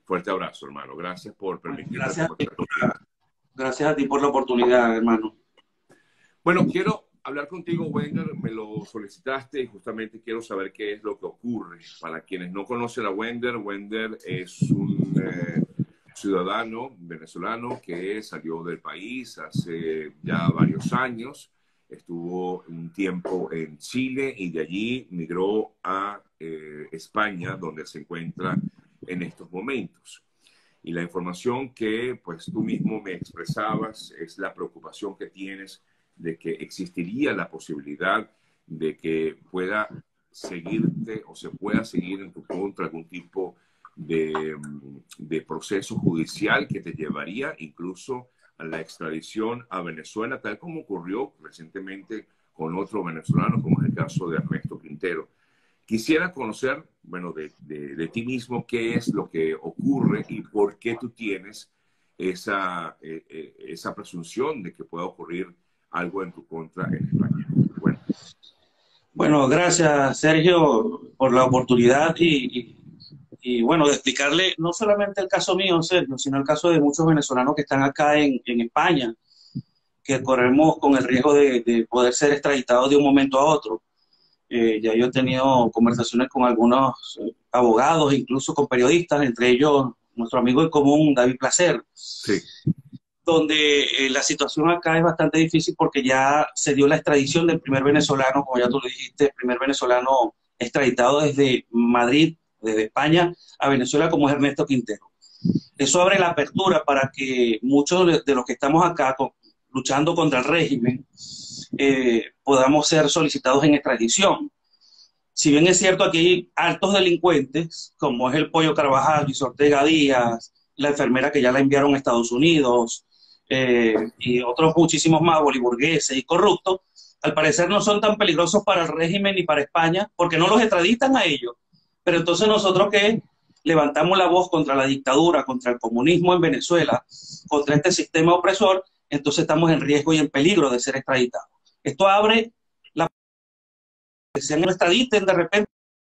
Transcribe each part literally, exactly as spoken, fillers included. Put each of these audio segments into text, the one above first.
Fuerte abrazo, hermano. Gracias por permitirme. Gracias a ti, gracias a ti por la oportunidad, hermano. Bueno, quiero hablar contigo, Wender. Me lo solicitaste y justamente quiero saber qué es lo que ocurre. Para quienes no conocen a Wender, Wender es un eh, ciudadano venezolano que salió del país hace ya varios años. Estuvo un tiempo en Chile y de allí migró a eh, España, donde se encuentra en estos momentos. Y la información que pues tú mismo me expresabas es la preocupación que tienes de que existiría la posibilidad de que pueda seguirte o se pueda seguir en tu contra algún tipo de, de proceso judicial que te llevaría incluso a la extradición a Venezuela, tal como ocurrió recientemente con otro venezolano, como es el caso de Ernesto Quintero. Quisiera conocer, bueno, de, de, de ti mismo, qué es lo que ocurre y por qué tú tienes esa, eh, esa presunción de que pueda ocurrir algo en tu contra en España. Bueno, bueno gracias, Sergio, por la oportunidad y, y, y, bueno, de explicarle no solamente el caso mío, Sergio, sino el caso de muchos venezolanos que están acá en, en España, que corremos con el riesgo de, de poder ser extraditados de un momento a otro. Eh, ya yo he tenido conversaciones con algunos eh, abogados, incluso con periodistas, entre ellos nuestro amigo en común, David Placer, sí. donde eh, la situación acá es bastante difícil porque ya se dio la extradición del primer venezolano, como ya tú lo dijiste, el primer venezolano extraditado desde Madrid, desde España, a Venezuela, como es Ernesto Quintero. Eso abre la apertura para que muchos de los que estamos acá con, luchando contra el régimen, eh, podamos ser solicitados en extradición. Si bien es cierto, aquí hay altos delincuentes, como es el Pollo Carvajal, Luis Ortega Díaz, la enfermera que ya la enviaron a Estados Unidos, eh, y otros muchísimos más, boliburgueses y corruptos, al parecer no son tan peligrosos para el régimen ni para España, porque no los extraditan a ellos. Pero entonces nosotros que levantamos la voz contra la dictadura, contra el comunismo en Venezuela, contra este sistema opresor, entonces estamos en riesgo y en peligro de ser extraditados. Esto abre la que sean extraditen de repente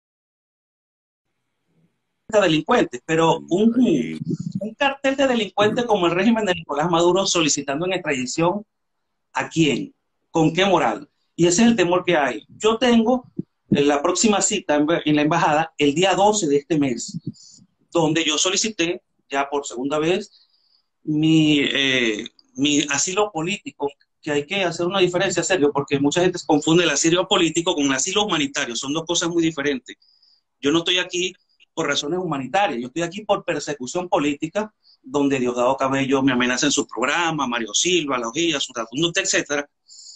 delincuentes, pero un, un cartel de delincuentes como el régimen de Nicolás Maduro solicitando en extradición, ¿a quién? ¿Con qué moral? Y ese es el temor que hay. Yo tengo la próxima cita en la embajada el día doce de este mes, donde yo solicité ya por segunda vez mi, eh, mi asilo político, que hay que hacer una diferencia, Sergio, porque mucha gente confunde el asilo político con el asilo humanitario, son dos cosas muy diferentes. Yo no estoy aquí por razones humanitarias, yo estoy aquí por persecución política, donde Diosdado Cabello me amenaza en su programa, Mario Silva, La Hojilla, Sutafundo, etcétera.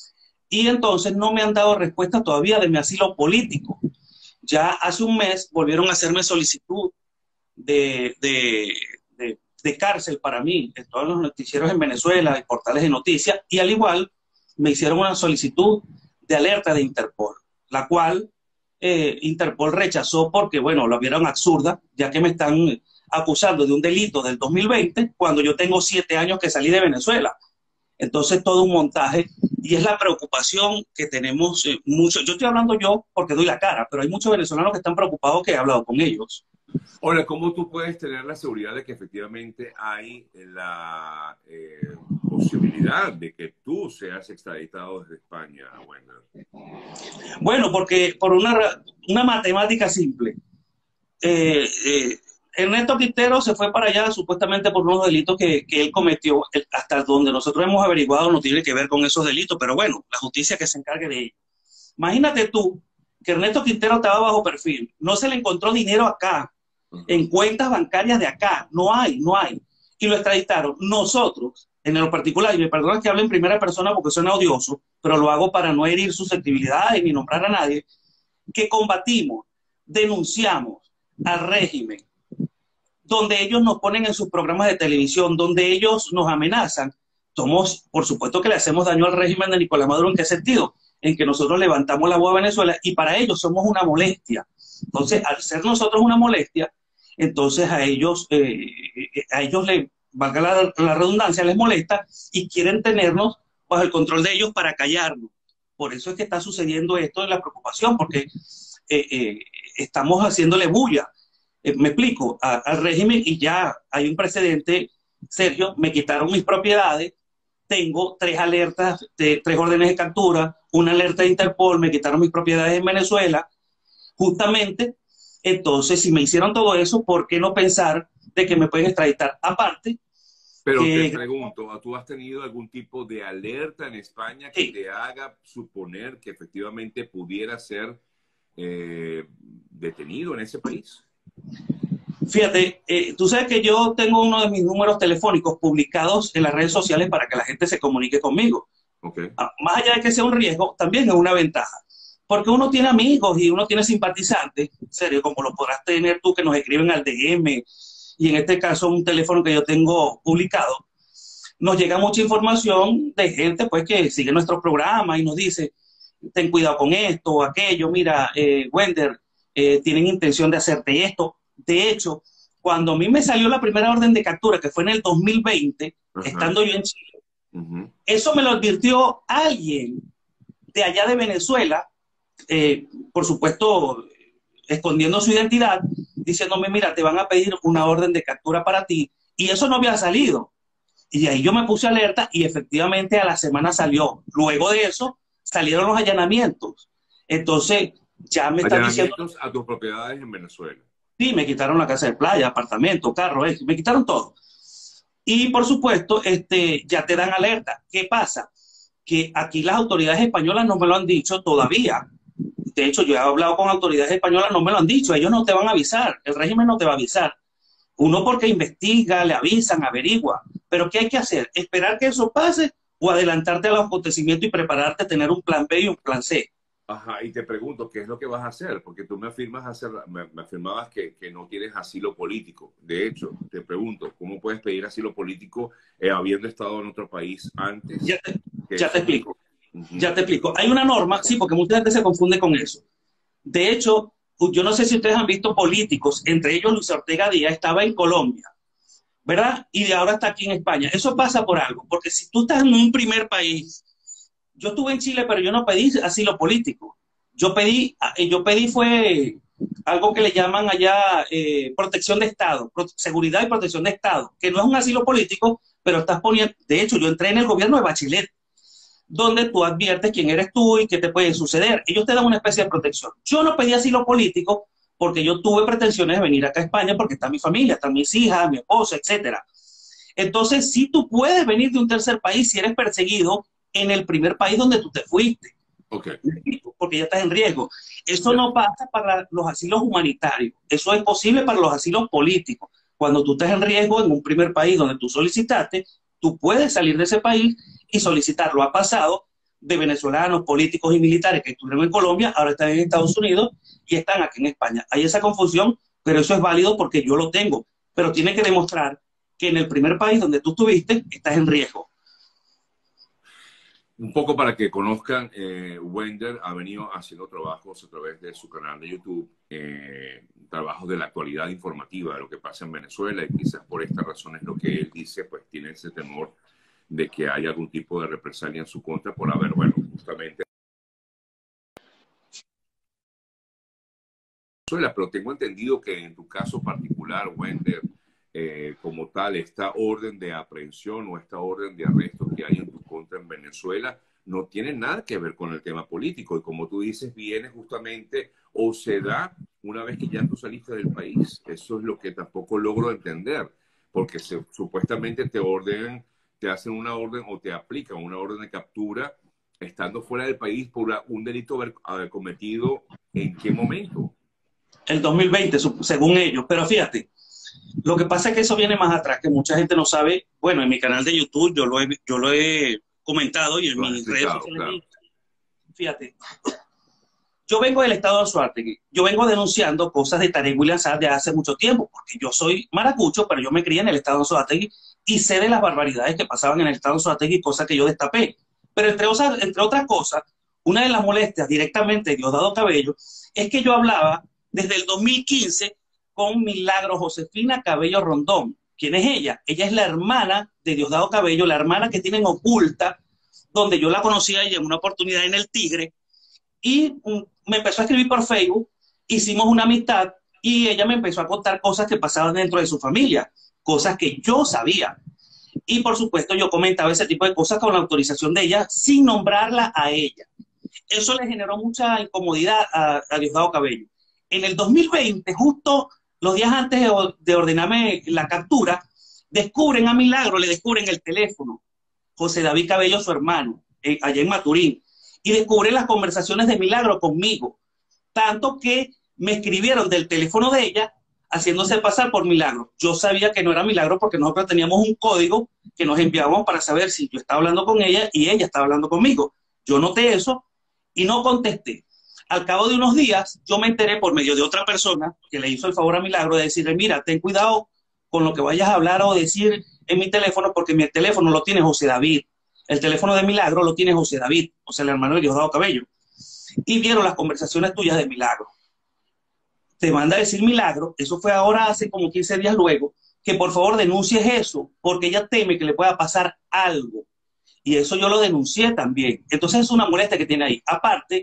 Y entonces no me han dado respuesta todavía de mi asilo político. Ya hace un mes volvieron a hacerme solicitud de, de, de, de cárcel para mí, en todos los noticieros en Venezuela y portales de noticias, y al igual me hicieron una solicitud de alerta de Interpol, la cual eh, Interpol rechazó porque, bueno, lo vieron absurda, ya que me están acusando de un delito del dos mil veinte, cuando yo tengo siete años que salí de Venezuela. Entonces, todo un montaje, y es la preocupación que tenemos eh, mucho. Yo estoy hablando yo porque doy la cara, pero hay muchos venezolanos que están preocupados, que he hablado con ellos. Ahora, ¿cómo tú puedes tener la seguridad de que efectivamente hay la eh, posibilidad de que tú seas extraditado desde España, Wender? Bueno, porque por una, una matemática simple. Eh, eh, Ernesto Quintero se fue para allá supuestamente por unos delitos que, que él cometió, hasta donde nosotros hemos averiguado no tiene que ver con esos delitos, pero bueno, la justicia que se encargue de ello. Imagínate tú que Ernesto Quintero estaba bajo perfil, no se le encontró dinero acá, uh-huh. en cuentas bancarias de acá, no hay, no hay, y lo extraditaron. Nosotros, en lo particular, y me perdonan que hable en primera persona porque suena odioso, pero lo hago para no herir susceptibilidades ni nombrar a nadie, que combatimos, denunciamos al régimen, donde ellos nos ponen en sus programas de televisión, donde ellos nos amenazan. Somos, por supuesto que le hacemos daño al régimen de Nicolás Maduro. ¿En qué sentido? En que nosotros levantamos la voz a Venezuela y para ellos somos una molestia. Entonces, al ser nosotros una molestia, entonces a ellos, eh, a ellos le, valga la, la redundancia, les molesta y quieren tenernos bajo el control de ellos para callarnos. Por eso es que está sucediendo esto de la preocupación, porque eh, eh, estamos haciéndole bulla. Eh, me explico, a, al régimen y ya hay un precedente, Sergio, me quitaron mis propiedades, tengo tres alertas, de, tres órdenes de captura, una alerta de Interpol, me quitaron mis propiedades en Venezuela, justamente. Entonces, si me hicieron todo eso, ¿por qué no pensar de que me pueden extraditar? Aparte, pero que... te pregunto, ¿tú has tenido algún tipo de alerta en España que Sí. te haga suponer que efectivamente pudiera ser eh, detenido en ese país? Fíjate, eh, tú sabes que yo tengo uno de mis números telefónicos publicados en las redes sociales para que la gente se comunique conmigo. Okay. Ah, más allá de que sea un riesgo, también es una ventaja. Porque uno tiene amigos y uno tiene simpatizantes, en serio, como lo podrás tener tú, que nos escriben al D M, y en este caso un teléfono que yo tengo publicado, nos llega mucha información de gente pues que sigue nuestro programa y nos dice, ten cuidado con esto o aquello, mira, eh, Wender, eh, tienen intención de hacerte esto. De hecho, cuando a mí me salió la primera orden de captura, que fue en el dos mil veinte, uh-huh. estando yo en Chile, uh-huh. eso me lo advirtió alguien de allá de Venezuela, eh, por supuesto, escondiendo su identidad, diciéndome, mira, te van a pedir una orden de captura para ti, y eso no había salido. Y ahí yo me puse alerta y efectivamente a la semana salió. Luego de eso salieron los allanamientos. Entonces, ya me están diciendo... Allanamientos a tus propiedades en Venezuela. Sí, me quitaron la casa de playa, apartamento, carro, eh, me quitaron todo. Y por supuesto, este, ya te dan alerta. ¿Qué pasa? Que aquí las autoridades españolas no me lo han dicho todavía. De hecho, yo he hablado con autoridades españolas, no me lo han dicho. Ellos no te van a avisar, el régimen no te va a avisar. Uno porque investiga, le avisan, averigua. Pero ¿qué hay que hacer? ¿Esperar que eso pase o adelantarte a los acontecimientos y prepararte a tener un plan B y un plan C? Ajá, y te pregunto, ¿qué es lo que vas a hacer? Porque tú me afirmas hacer, me, me afirmabas que, que no tienes asilo político. De hecho, te pregunto, ¿cómo puedes pedir asilo político eh, habiendo estado en otro país antes? Ya te, ya te explico. Uh-huh. Ya te explico. Hay una norma, sí, porque mucha gente se confunde con eso. De hecho, yo no sé si ustedes han visto políticos, entre ellos Luis Ortega Díaz, estaba en Colombia, ¿verdad? Y ahora está aquí en España. Eso pasa por algo, porque si tú estás en un primer país, yo estuve en Chile, pero yo no pedí asilo político. Yo pedí, yo pedí fue algo que le llaman allá eh, protección de Estado, seguridad y protección de Estado, que no es un asilo político, pero estás poniendo, de hecho, yo entré en el gobierno de Bachelet, donde tú adviertes quién eres tú y qué te puede suceder. Ellos te dan una especie de protección. Yo no pedí asilo político porque yo tuve pretensiones de venir acá a España porque está mi familia, están mis hijas, mi esposa, etcétera. Entonces, sí tú puedes venir de un tercer país si eres perseguido en el primer país donde tú te fuiste. Okay. Porque ya estás en riesgo. Eso yeah. no pasa para los asilos humanitarios. Eso es posible para los asilos políticos. Cuando tú estás en riesgo en un primer país donde tú solicitaste, tú puedes salir de ese país y solicitarlo. Ha pasado de venezolanos, políticos y militares que estuvieron en Colombia, ahora están en Estados Unidos y están aquí en España. Hay esa confusión, pero eso es válido porque yo lo tengo. Pero tiene que demostrar que en el primer país donde tú estuviste, estás en riesgo. Un poco para que conozcan, eh, Wender ha venido haciendo trabajos a través de su canal de YouTube, eh, trabajos de la actualidad informativa de lo que pasa en Venezuela, y quizás por esta razón es lo que él dice, pues tiene ese temor de que haya algún tipo de represalia en su contra por haber, bueno, justamente... Pero tengo entendido que en tu caso particular, Wender, eh, como tal, esta orden de aprehensión o esta orden de arresto que hay en tu contra en Venezuela no tiene nada que ver con el tema político. Y como tú dices, viene justamente o se da una vez que ya tú saliste del país. Eso es lo que tampoco logro entender, porque se, supuestamente te ordenan, te hacen una orden o te aplican una orden de captura estando fuera del país por un delito haber, haber cometido. ¿En qué momento? El dos mil veinte, según ellos. Pero fíjate, lo que pasa es que eso viene más atrás, que mucha gente no sabe. Bueno, en mi canal de YouTube yo lo he, yo lo he comentado y en lo mis redes sociales. Claro. Fíjate, yo vengo del estado de Anzoátegui, yo vengo denunciando cosas de Tarek William Saab de hace mucho tiempo, porque yo soy maracucho, pero yo me crié en el estado de Anzoátegui y sé de las barbaridades que pasaban en el estado de Anzoátegui, cosas que yo destapé. Pero entre, entre otras cosas, una de las molestias directamente de Diosdado Cabello es que yo hablaba desde el dos mil quince con Milagro Josefina Cabello Rondón. ¿Quién es ella? Ella es la hermana de Diosdado Cabello, la hermana que tienen oculta, donde yo la conocí a ella en una oportunidad en El Tigre, y um, me empezó a escribir por Facebook, hicimos una amistad, Y ella me empezó a contar cosas que pasaban dentro de su familia, cosas que yo sabía. Y por supuesto yo comentaba ese tipo de cosas con la autorización de ella, sin nombrarla a ella. Eso le generó mucha incomodidad a, a Diosdado Cabello. En el dos mil veinte, justo los días antes de, de ordenarme la captura, descubren a Milagro, le descubren el teléfono, José David Cabello, su hermano, eh, allá en Maturín, y descubren las conversaciones de Milagro conmigo, tanto que me escribieron del teléfono de ella, haciéndose pasar por Milagro. Yo sabía que no era Milagro porque nosotros teníamos un código que nos enviábamos para saber si yo estaba hablando con ella y ella estaba hablando conmigo. Yo noté eso y no contesté. Al cabo de unos días, yo me enteré por medio de otra persona que le hizo el favor a Milagro de decirle, mira, ten cuidado con lo que vayas a hablar o decir en mi teléfono, porque mi teléfono lo tiene José David. El teléfono de Milagro lo tiene José David, o sea, el hermano de Diosdado Cabello. Y vieron las conversaciones tuyas de Milagro. Te manda a decir Milagro, eso fue ahora hace como quince días luego, que por favor denuncies eso, porque ella teme que le pueda pasar algo. Y eso yo lo denuncié también. Entonces es una molestia que tiene ahí. Aparte,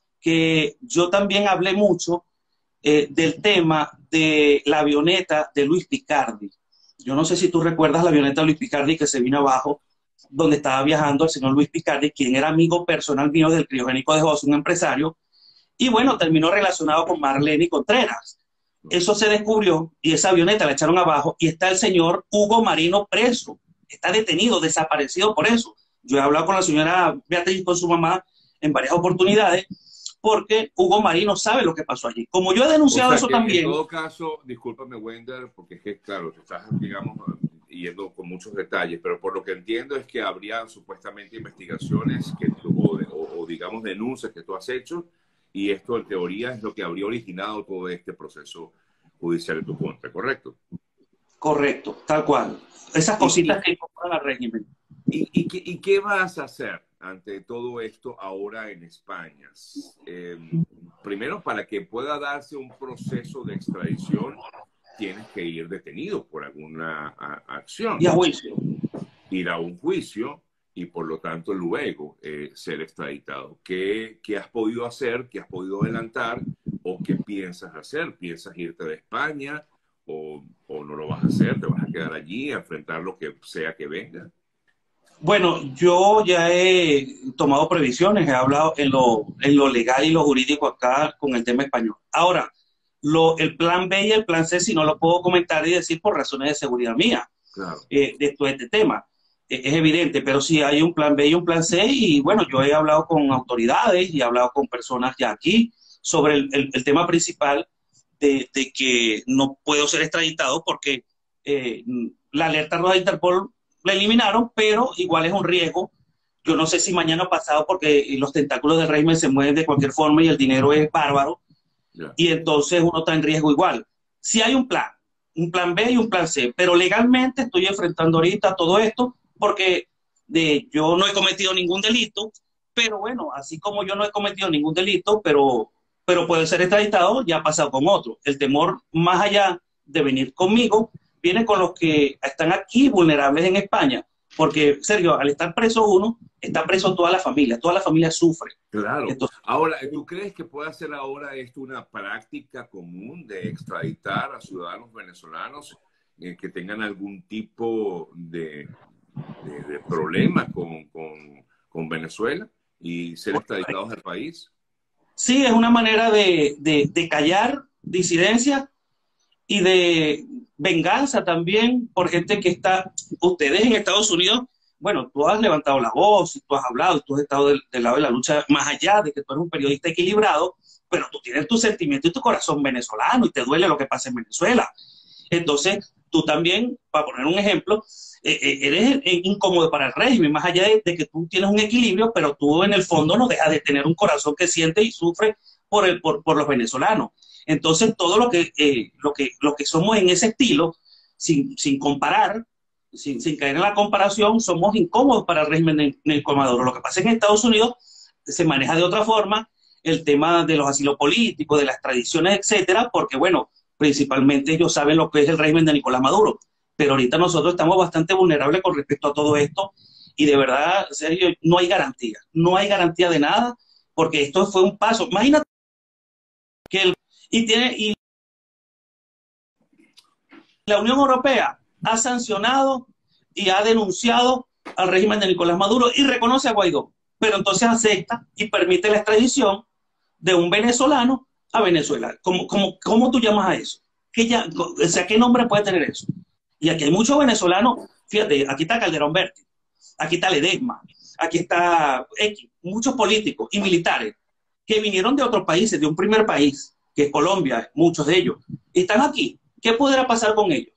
que yo también hablé mucho eh, del tema de la avioneta de Luis Picardi. Yo no sé si tú recuerdas la avioneta de Luis Picardi que se vino abajo, donde estaba viajando el señor Luis Picardi, quien era amigo personal mío del criogénico de José, un empresario, y bueno, terminó relacionado con Marlene Contreras. Eso se descubrió y esa avioneta la echaron abajo y está el señor Hugo Marino preso. Está detenido, desaparecido por eso. Yo he hablado con la señora Beatriz, con su mamá, en varias oportunidades, porque Hugo Marino sabe lo que pasó allí. Como yo he denunciado o sea eso que también... En todo caso, discúlpame, Wender, porque es que, claro, te estás, digamos, yendo con muchos detalles, pero por lo que entiendo es que habría supuestamente investigaciones que tú, o, o, o, digamos, denuncias que tú has hecho, y esto en teoría es lo que habría originado todo este proceso judicial en tu contra, ¿correcto? Correcto, tal cual. Esas cositas y, que incorporan al régimen. ¿Y, y, qué, ¿Y qué vas a hacer ante todo esto ahora en España? Eh, primero, para que pueda darse un proceso de extradición, tienes que ir detenido por alguna a, acción. Y a juicio. Ir a un juicio y por lo tanto luego eh, ser extraditado. ¿Qué, ¿Qué has podido hacer? ¿Qué has podido adelantar? ¿O qué piensas hacer? ¿Piensas irte de España? O, ¿O no lo vas a hacer? ¿Te vas a quedar allí a enfrentar lo que sea que venga? Bueno, yo ya he tomado previsiones, he hablado en lo, en lo legal y lo jurídico acá con el tema español. Ahora, lo, el plan B y el plan C, si no lo puedo comentar y decir por razones de seguridad mía, claro. eh, de todo este tema. Eh, es evidente, pero sí hay un plan B y un plan C y bueno, yo he hablado con autoridades y he hablado con personas ya aquí sobre el, el, el tema principal de, de que no puedo ser extraditado porque eh, la alerta roja de Interpol la eliminaron, pero igual es un riesgo. Yo no sé si mañana o pasado, porque los tentáculos del régimen se mueven de cualquier forma y el dinero es bárbaro, yeah. Y entonces uno está en riesgo igual. Si hay un plan, un plan B y un plan C, pero legalmente estoy enfrentando ahorita todo esto porque de, yo no he cometido ningún delito, pero bueno, así como yo no he cometido ningún delito, pero, pero puede ser extraditado, ya ha pasado con otro. El temor, más allá de venir conmigo, viene con los que están aquí vulnerables en España, porque, Sergio, al estar preso uno, está preso toda la familia, toda la familia sufre. Claro. Entonces, ahora, ¿tú crees que puede ser ahora esto una práctica común de extraditar a ciudadanos venezolanos eh, que tengan algún tipo de, de, de problema con, con, con Venezuela y ser extraditados al país? Sí, es una manera de, de, de callar disidencia y de venganza también por gente que está, ustedes en Estados Unidos, bueno, tú has levantado la voz y tú has hablado y tú has estado del, del lado de la lucha, más allá de que tú eres un periodista equilibrado, pero tú tienes tu sentimiento y tu corazón venezolano y te duele lo que pasa en Venezuela. Entonces, tú también, para poner un ejemplo, eh, eh, eres incómodo para el régimen, más allá de, de que tú tienes un equilibrio, pero tú en el fondo no dejas de tener un corazón que siente y sufre por, el, por, por los venezolanos. Entonces, todo lo que, eh, lo que, lo que somos en ese estilo, sin, sin comparar, sin, sin caer en la comparación, somos incómodos para el régimen de Nicolás Maduro. Lo que pasa es que en Estados Unidos se maneja de otra forma el tema de los asilos políticos, de las tradiciones, etcétera, porque, bueno, principalmente ellos saben lo que es el régimen de Nicolás Maduro. Pero ahorita nosotros estamos bastante vulnerables con respecto a todo esto y de verdad, Sergio, no hay garantía. No hay garantía de nada porque esto fue un paso. Imagínate que el... Y tiene... Y la Unión Europea ha sancionado y ha denunciado al régimen de Nicolás Maduro y reconoce a Guaidó, pero entonces acepta y permite la extradición de un venezolano a Venezuela. ¿Cómo, cómo, cómo tú llamas a eso? ¿Qué, ya, o sea, ¿qué nombre puede tener eso? Y aquí hay muchos venezolanos, fíjate, aquí está Calderón Berti, aquí está Ledesma, aquí está X, muchos políticos y militares que vinieron de otros países, de un primer país, que es Colombia, muchos de ellos, y están aquí. ¿Qué podrá pasar con ellos?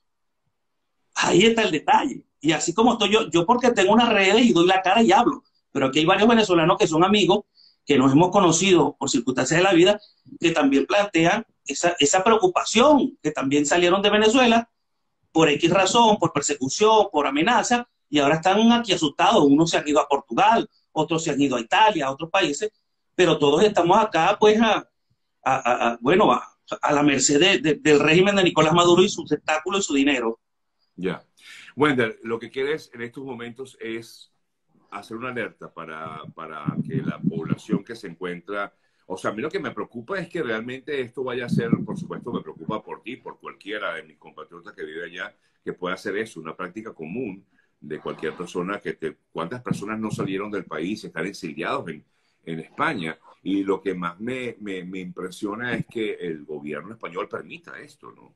Ahí está el detalle. Y así como estoy yo, yo porque tengo unas redes y doy la cara y hablo, pero aquí hay varios venezolanos que son amigos, que nos hemos conocido por circunstancias de la vida, que también plantean esa, esa preocupación, que también salieron de Venezuela por X razón, por persecución, por amenaza, y ahora están aquí asustados. Unos se han ido a Portugal, otros se han ido a Italia, a otros países, pero todos estamos acá, pues, a, a, a, a bueno, a, a la merced de, de, del régimen de Nicolás Maduro y sus tentáculos y su dinero. Ya. Wender, lo que quieres en estos momentos es hacer una alerta para, para que la población que se encuentra... O sea, a mí lo que me preocupa es que realmente esto vaya a ser, por supuesto, me preocupa por ti, por cualquiera de mis compatriotas que vive allá, que pueda hacer eso, una práctica común de cualquier persona que te... ¿Cuántas personas no salieron del país, están exiliados en, en España? Y lo que más me, me, me impresiona es que el gobierno español permita esto, ¿no?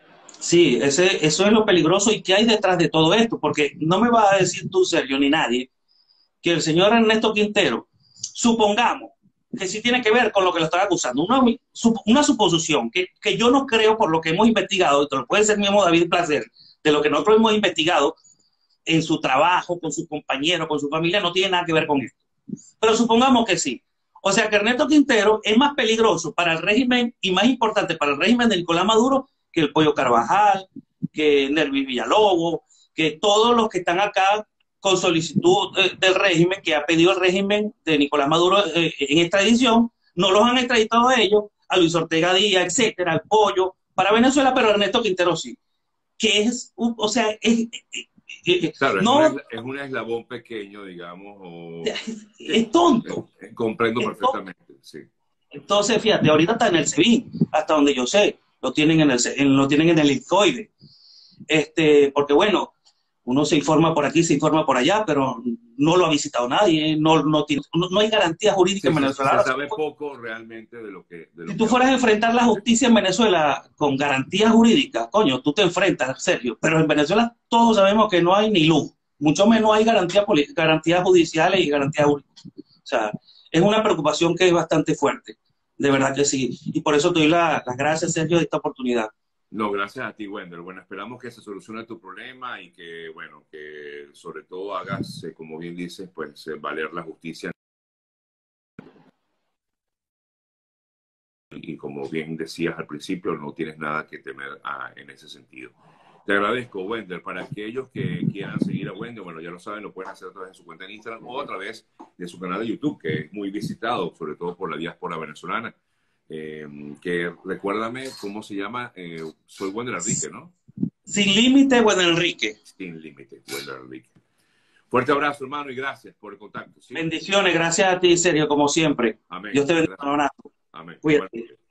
Sí, ese, eso es lo peligroso. ¿Y qué hay detrás de todo esto? Porque no me vas a decir tú, Sergio, ni nadie, que el señor Ernesto Quintero, supongamos que sí tiene que ver con lo que lo están acusando, una, una suposición que, que yo no creo por lo que hemos investigado, y te lo puede ser mismo David Placer, de lo que nosotros hemos investigado en su trabajo, con sus compañeros, con su familia, no tiene nada que ver con esto. Pero supongamos que sí. O sea que Ernesto Quintero es más peligroso para el régimen y más importante para el régimen de Nicolás Maduro que el Pollo Carvajal, que Nervis Villalobos, que todos los que están acá con solicitud eh, del régimen, que ha pedido el régimen de Nicolás Maduro eh, en extradición, no los han extraditado a ellos, a Luis Ortega Díaz, etcétera, al Pollo, para Venezuela, pero Ernesto Quintero sí. Que es, o sea, es... Eh, claro, no, es, un, es un eslabón pequeño, digamos, o... Es, es tonto. Eh, eh, comprendo es perfectamente, tonto. sí. Entonces, fíjate, ahorita está en el SEBIN, hasta donde yo sé, lo tienen en el, en, lo tienen en el ICOIDE. Este, porque bueno, uno se informa por aquí, se informa por allá, pero no lo ha visitado nadie, no, no, tiene, no, no hay garantía jurídica sí, en Venezuela. Se, se sabe poco realmente de lo que... De lo si que tú fueras va. a enfrentar la justicia en Venezuela con garantías jurídicas, coño, tú te enfrentas, Sergio, pero en Venezuela todos sabemos que no hay ni luz, mucho menos hay garantías garantías judiciales y garantías jurídicas. O sea, es una preocupación que es bastante fuerte, de verdad que sí, y por eso te doy la, las gracias, Sergio, de esta oportunidad. No, gracias a ti, Wender. Bueno, esperamos que se solucione tu problema y que, bueno, que sobre todo hagas, eh, como bien dices, pues eh, valer la justicia. Y como bien decías al principio, no tienes nada que temer a, en ese sentido. Te agradezco, Wender. Para aquellos que quieran seguir a Wender, bueno, ya lo saben, lo pueden hacer a través de su cuenta en Instagram o a través de su canal de YouTube, que es muy visitado, sobre todo por la diáspora venezolana. Eh, que recuérdame cómo se llama, eh, soy Wender Enrique, ¿no? Sin límite, Wender Enrique. Sin límite, Wender Enrique. Fuerte abrazo, hermano, y gracias por el contacto. ¿Sí? Bendiciones, gracias a ti, Sergio, como siempre. Amén. Dios te bendiga. Amén. Cuídate.